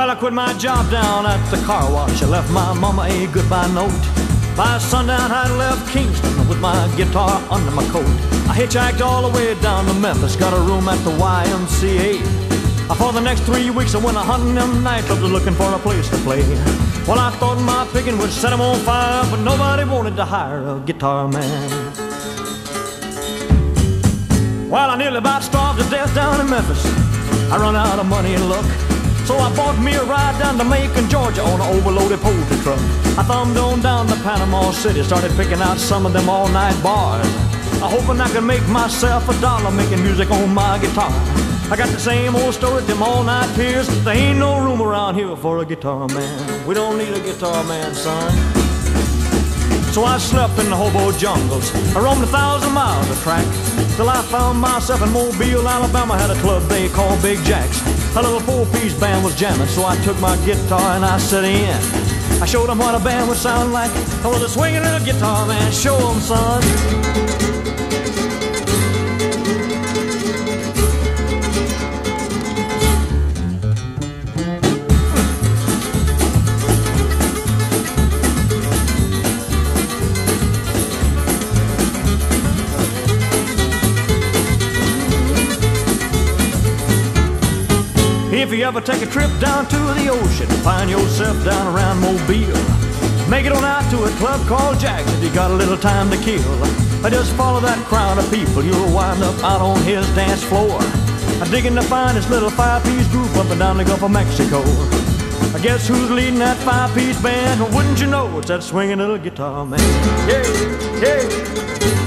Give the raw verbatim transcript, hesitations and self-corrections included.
Well, I quit my job down at the car wash. I left my mama a goodbye note. By sundown, I left Kingston with my guitar under my coat. I hitchhiked all the way down to Memphis, got a room at the Y M C A. For the next three weeks, I went a hunting them nightclubs looking for a place to play. Well, I thought my picking would set them on fire, but nobody wanted to hire a guitar man. Well, I nearly about starved to death down in Memphis. I run out of money and luck, so I bought me a ride down to Macon, Georgia on an overloaded poultry truck. I thumbed on down to Panama City, started picking out some of them all-night bars, I hoping I could make myself a dollar making music on my guitar. I got the same old story, them all-night peers. There ain't no room around here for a guitar man. We don't need a guitar man, son. So I slept in the hobo jungles. I roamed a thousand miles of track till I found myself in Mobile, Alabama. Had a club they called Big Jack's. A little four-piece band was jamming, so I took my guitar and I set in. I showed them what a band would sound like. I was a swinging little guitar man. Show them, son. If you ever take a trip down to the ocean, find yourself down around Mobile, make it on out to a club called Jack's if you got a little time to kill. I just follow that crowd of people, you'll wind up out on his dance floor. I digging to find this little five-piece group up and down the Gulf of Mexico. I guess who's leading that five-piece band? Wouldn't you know it's that swinging little guitar man? Yeah, yeah.